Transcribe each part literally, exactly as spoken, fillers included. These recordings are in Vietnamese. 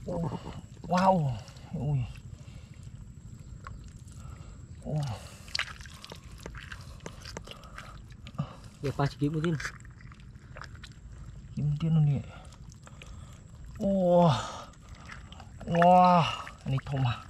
Ô, wow, ui, ô, giờ ba chỉ kiếm một tin kiếm tiên luôn nhỉ. Ô, wow, này thùng à.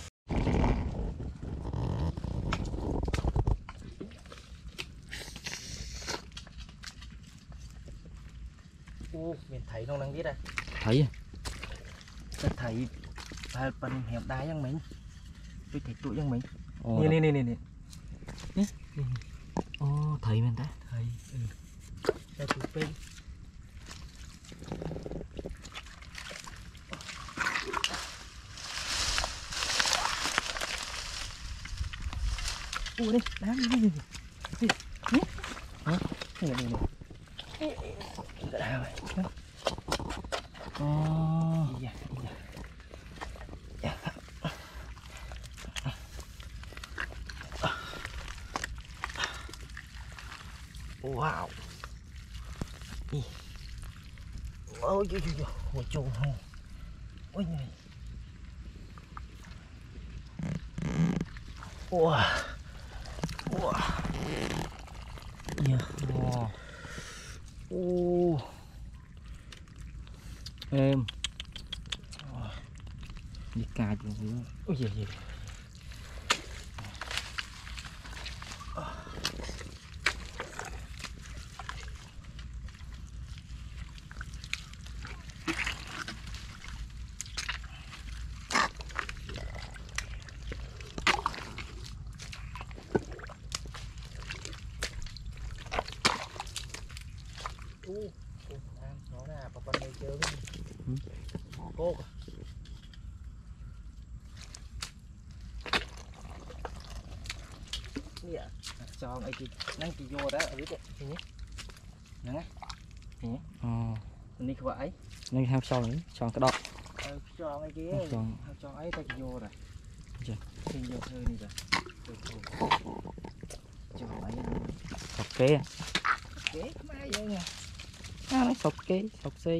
Ô, mình thấy nó đang biết đây. thấy à? Tôi thấy phải phần hẹp đá giống mình. Tôi thấy tụi giống mình. Ồ, Nè nè nè nè. nè. Ồ, thấy mình ta. Thấy. Ừ. Đây tụi pin. Ủa đây, đá đi đi đi. Đi. Nè. Hả? Nè nè nè. Cái đá này. Ồ. Dạ, dạ. Wow. Ôi ôi ôi ôi ôi trồn hông. Ôi này. Wow. Wow. Yeah. Wow. Ô. Em. Đi cà chứ gì. Ôi giời giời. Ô, nó nè, bà con này chơi cô. Dạ, cho ai chị nắng chị vô đó ở biết đấy, thì nhé, nè, thì nhé, Ồ, mình đi qua ấy, nên ham sau nữa, chọn cái đó. cho ai kia, cho ấy ta vô rồi, thì vô thôi đi rồi, cho ấy, Sọc kế, kế mai vậy nha, à nó sọc kế, sọc xí.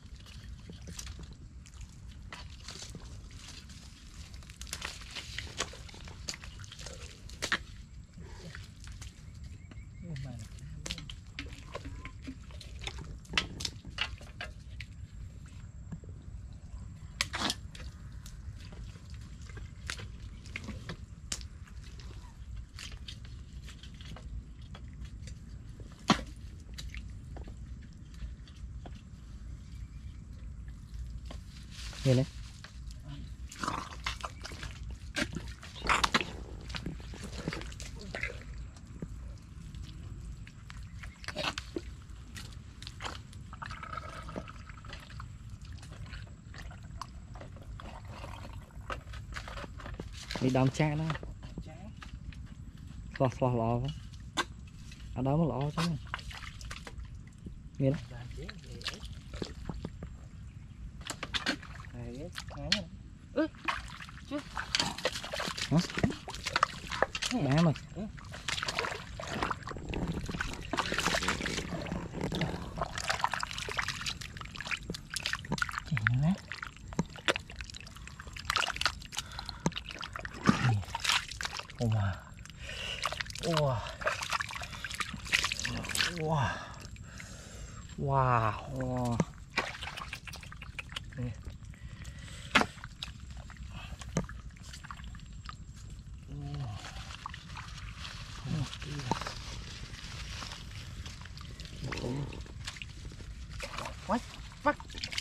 Nhìn đấy. Đi đâm cha đó. Lọt lọt lọt. Ở đó mới lọt chứ. Nhìn đấy. Ừ, chứ. Hả? Đá mày. Ừ. Chỉ nữa. Wow. Wow. Wow. Wow. Wow. Nè. What? Fuck.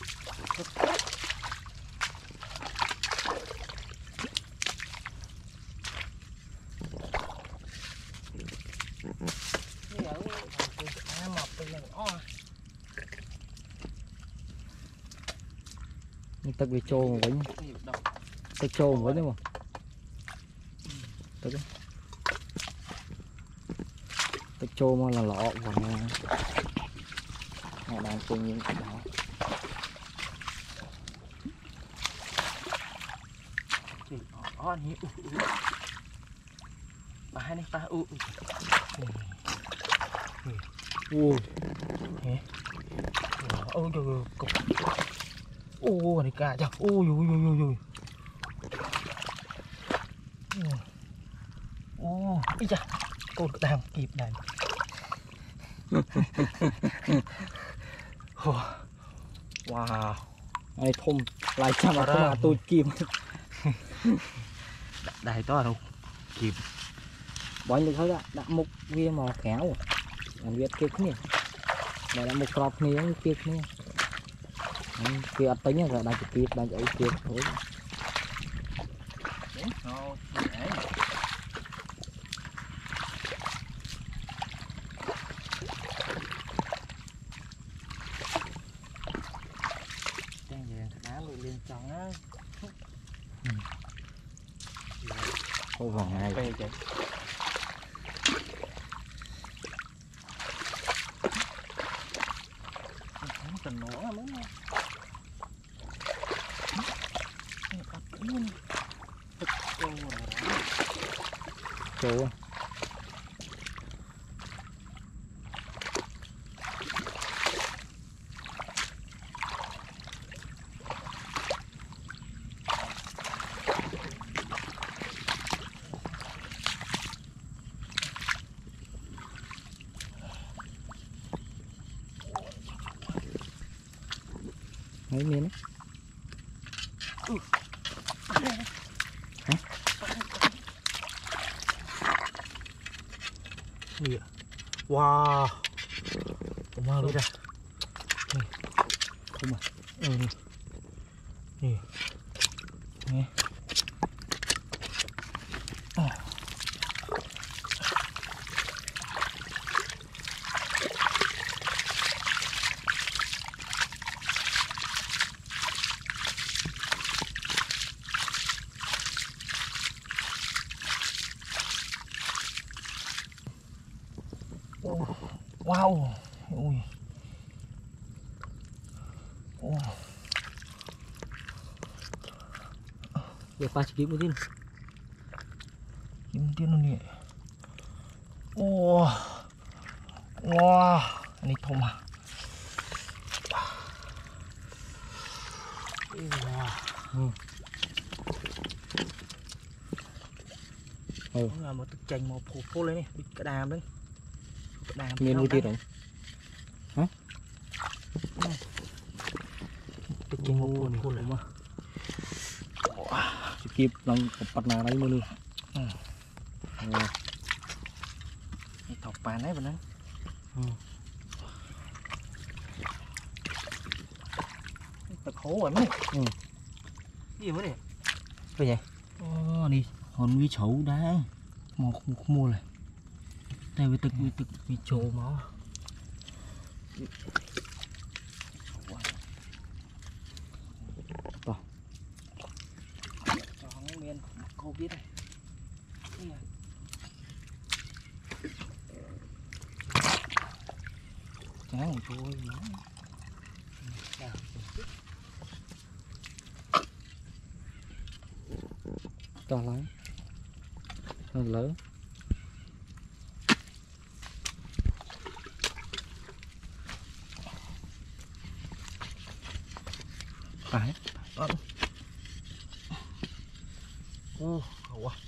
Tức bị trô mà quýnh. Tức trô mà quýnh đúng không? Tức á. Tức trô mà là lọ và họ đang cùng những cái đó. Ó anh u u. Bà hai này ta u u. Ui. Ôi trời ơi, cục. ô này cả chắc ô ui ui ui ui ô ý chà cô đang kịp này wow này thùng lại chăm vào mà tôi kìm đại to đâu kịp bón được thôi đã đã mục kia mò khéo làm việc kia nè đây là một crop này kia nè kia tính rồi đang kia đang ấy kia thôi ô vòng này về chạy tình nữa mới chỗ mấy miếng đấy. Hả? Gì ạ? Wow. Có mau đi ra. Này. Không à? Ừ. Nè. Nè. À. Wow, ui, oh. Giờ pha kiếm một tin, kiếm tiên luôn nè, wow, wow, anh ấy thùng à, wow, ừ, ừ, là một thực chành màu phô phô lên này, bị cả đàm đấy. miếng nuôi thịt rồi, hả? Cái chân một phun phun lại mà, kịp lòng bật nào đấy mới luôn, thọc bàn đấy bạn đấy, thật khổ rồi mấy, gì mới này, cái gì? ờ đi, hòn vi chấu đá, một mua này. Đây với tực với tực với trồ máu to cho mấy miên cô biết này chán một trôi to lắm lớn phải ô quá